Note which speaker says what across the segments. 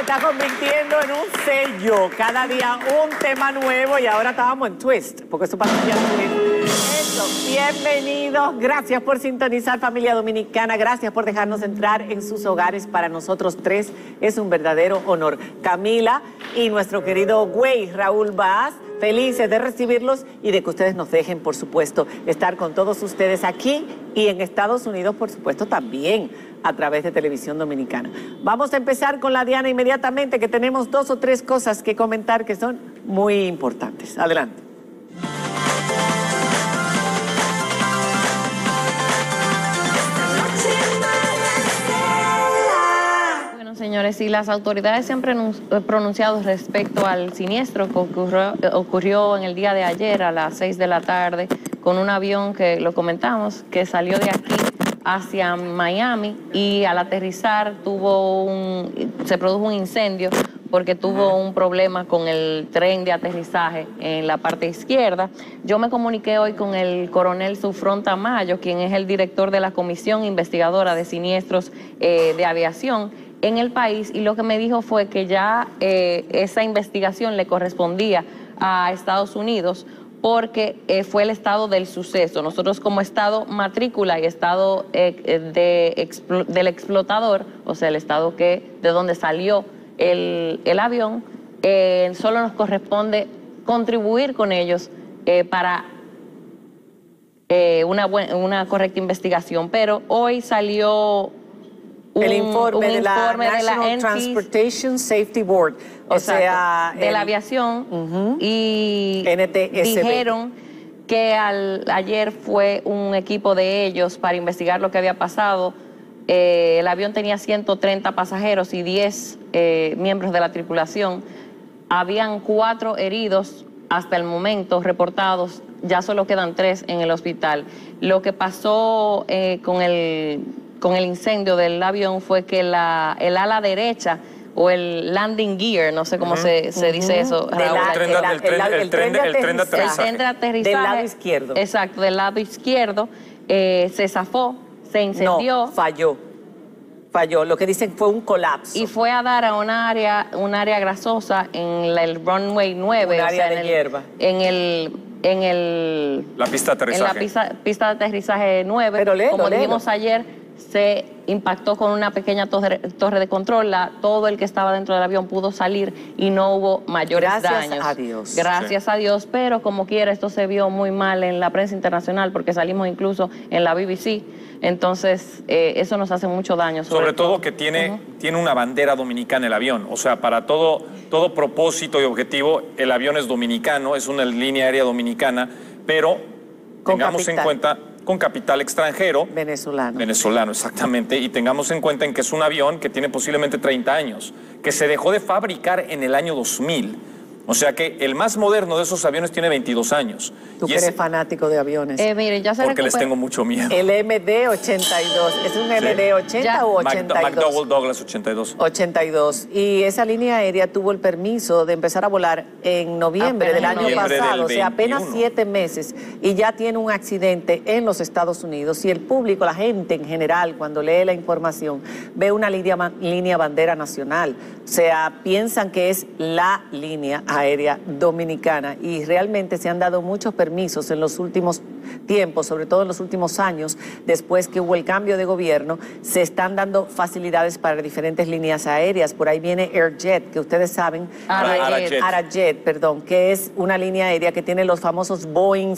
Speaker 1: está convirtiendo en un sello. Cada día un tema nuevo y ahora estábamos en Twist, porque eso pasa ya en Twist. Bienvenidos, gracias por sintonizar, familia dominicana, gracias por dejarnos entrar en sus hogares. Para nosotros tres es un verdadero honor. Camila y nuestro querido güey Raúl Vaz, felices de recibirlos y de que ustedes nos dejen, por supuesto, estar con todos ustedes aquí y en Estados Unidos, por supuesto, también a través de Televisión Dominicana. Vamos a empezar con la Diana inmediatamente, que tenemos 2 o 3 cosas que comentar que son muy importantes. Adelante.
Speaker 2: Bueno, señores, y las autoridades se han pronunciado respecto al siniestro que ocurrió en el día de ayer a las 6 de la tarde con un avión que lo comentamos, que salió de aquí hacia Miami y al aterrizar se produjo un incendio porque tuvo un problema con el tren de aterrizaje en la parte izquierda. Yo me comuniqué hoy con el coronel Sufrón Tamayo, quien es el director de la Comisión Investigadora de Siniestros de Aviación en el país, y lo que me dijo fue que ya esa investigación le correspondía a Estados Unidos, porque fue el estado del suceso. Nosotros como estado matrícula y estado del explotador, o sea, el estado de donde salió el avión, solo nos corresponde contribuir con ellos para una correcta investigación. Pero hoy salió
Speaker 1: el informe de la National Transportation Safety Board, o sea,
Speaker 2: de la aviación, y
Speaker 1: NTSB.
Speaker 2: Dijeron que ayer fue un equipo de ellos para investigar lo que había pasado. El avión tenía 130 pasajeros y 10 miembros de la tripulación. Habían 4 heridos hasta el momento reportados, ya solo quedan 3 en el hospital. Lo que pasó con el incendio del avión fue que el ala derecha o el landing gear, no sé cómo se dice eso,
Speaker 1: el tren de
Speaker 2: aterrizaje
Speaker 1: del lado izquierdo.
Speaker 2: Exacto, del lado izquierdo, se zafó, se incendió.
Speaker 1: No, falló. Lo que dicen fue un colapso.
Speaker 2: Y fue a dar a un área grasosa en el runway 9.
Speaker 1: Un área de hierba.
Speaker 3: La pista de aterrizaje.
Speaker 2: En la pista de aterrizaje 9.
Speaker 1: Pero
Speaker 2: como dijimos ayer, se impactó con una pequeña torre de control. Todo el que estaba dentro del avión pudo salir y no hubo mayores daños.
Speaker 1: Gracias a Dios.
Speaker 2: Gracias a Dios, pero como quiera, esto se vio muy mal en la prensa internacional porque salimos incluso en la BBC. Entonces, eso nos hace mucho daño.
Speaker 3: Sobre todo que tiene una bandera dominicana el avión. O sea, para todo propósito y objetivo, el avión es dominicano, es una línea aérea dominicana, pero tengamos en cuenta, con capital extranjero. Venezolano, exactamente. Y tengamos en cuenta en que es un avión que tiene posiblemente 30 años, que se dejó de fabricar en el año 2000. O sea que el más moderno de esos aviones tiene 22 años.
Speaker 1: Tú que eres fanático de aviones.
Speaker 2: Mire, ya se
Speaker 3: porque les tengo mucho miedo.
Speaker 1: El MD-82. ¿Es un MD-80 o 82?
Speaker 3: McDonnell Douglas 82.
Speaker 1: 82. Y esa línea aérea tuvo el permiso de empezar a volar en noviembre del año pasado. O sea, apenas 7 meses. Y ya tiene un accidente en los Estados Unidos. Y el público, la gente en general, cuando lee la información, ve una línea bandera nacional. O sea, piensan que es la línea aérea dominicana, y realmente se han dado muchos permisos en los últimos tiempos, sobre todo en los últimos años, después que hubo el cambio de gobierno. Se están dando facilidades para diferentes líneas aéreas. Por ahí viene Airjet, que ustedes saben, Arajet, perdón, que es una línea aérea que tiene los famosos Boeing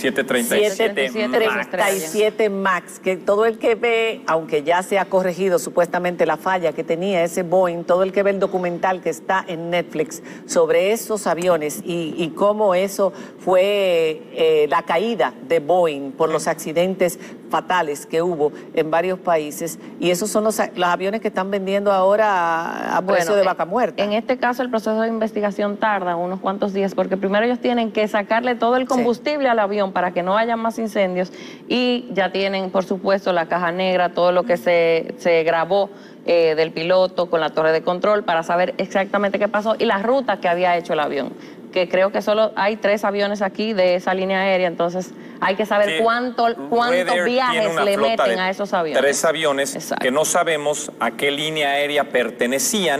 Speaker 1: 737 MAX, que todo el que ve, aunque ya se ha corregido supuestamente la falla que tenía ese Boeing, todo el que ve el documental que está en Netflix sobre esos aviones y cómo eso fue la caída de Boeing por los accidentes fatales que hubo en varios países, y esos son los aviones que están vendiendo ahora a precio de vaca muerta.
Speaker 2: En este caso el proceso de investigación tarda unos cuantos días, porque primero ellos tienen que sacarle todo el combustible al avión para que no haya más incendios, y ya tienen, por supuesto, la caja negra, todo lo que se grabó del piloto con la torre de control para saber exactamente qué pasó y la ruta que había hecho el avión. Que creo que solo hay 3 aviones aquí de esa línea aérea, entonces hay que saber cuántos viajes le meten a esos aviones.
Speaker 3: 3 aviones que no sabemos a qué línea aérea pertenecían,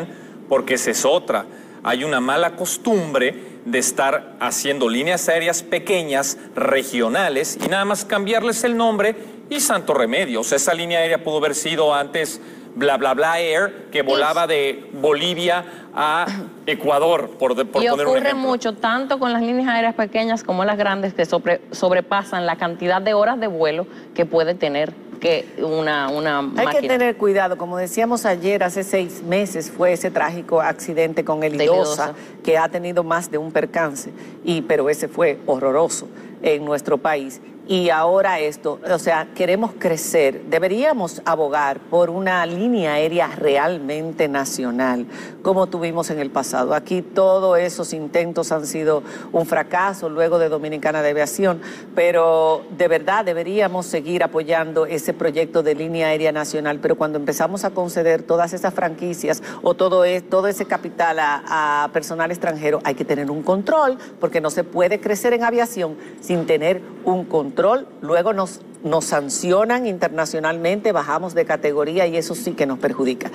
Speaker 3: porque esa es otra. Hay una mala costumbre de estar haciendo líneas aéreas pequeñas, regionales, y nada más cambiarles el nombre y santo remedio. O sea, esa línea aérea pudo haber sido antes bla, bla, bla Air, que volaba de Bolivia a Ecuador, por poner un ejemplo.
Speaker 2: Y ocurre mucho, tanto con las líneas aéreas pequeñas como las grandes, que sobrepasan la cantidad de horas de vuelo que puede tener una máquina.
Speaker 1: Hay que tener cuidado, como decíamos ayer, hace 6 meses fue ese trágico accidente con el Idosa, que ha tenido más de un percance, pero ese fue horroroso en nuestro país. Y ahora esto, o sea, queremos crecer, deberíamos abogar por una línea aérea realmente nacional, como tuvimos en el pasado. Aquí todos esos intentos han sido un fracaso luego de Dominicana de Aviación, pero de verdad deberíamos seguir apoyando ese proyecto de línea aérea nacional, pero cuando empezamos a conceder todas esas franquicias o todo ese capital a personal extranjero, hay que tener un control, porque no se puede crecer en aviación sin tener un control. Luego nos sancionan internacionalmente, bajamos de categoría y eso sí que nos perjudica.